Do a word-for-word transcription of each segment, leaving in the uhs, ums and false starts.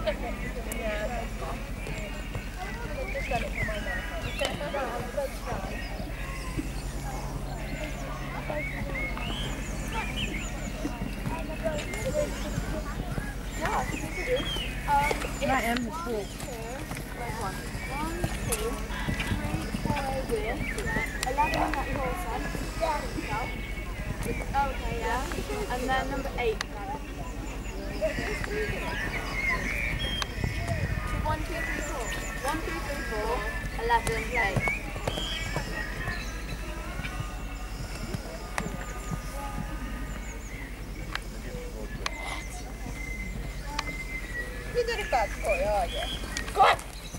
Right, em the school. One, two, three, four, eleven on that whole side. Yeah. Okay, yeah. And then number eight. One, two, three, four. One, two, three, four. Eleven, eight. You did a bad boy, are you? Go on!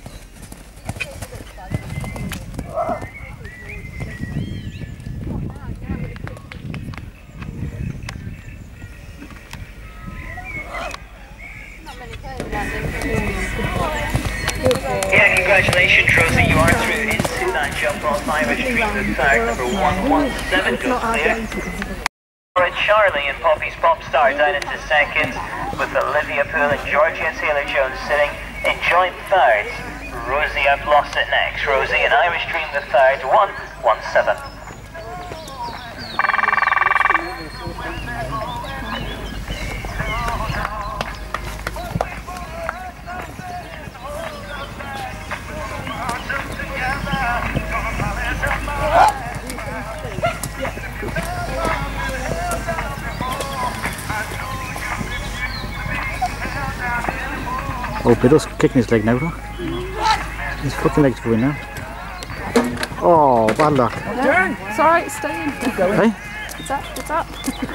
Yeah, congratulations, Rosie. You are through into that jump off Irish Street. The third, number one one seven goes clear. Charlie and Poppy's Pop Star down into second, with Olivia Poole and Georgia Taylor-Jones sitting in joint thirds. Rosie, I've lost it next. Rosie and Irish Dream the third, one one seven. Oh, Biddle's kicking his leg now, though. His fucking leg's going now. Oh, bad luck. Turn! It's alright, stay in. Keep going. Hey? It's up, it's up.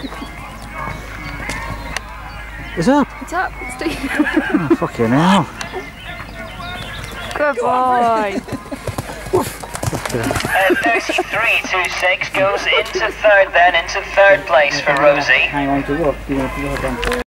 It's up! It's up, stay in. Oh, fuck you now. Good boy. Uh, thirty-three two six goes into third then, into third place for Rosie. Hang on to what? You want to go down.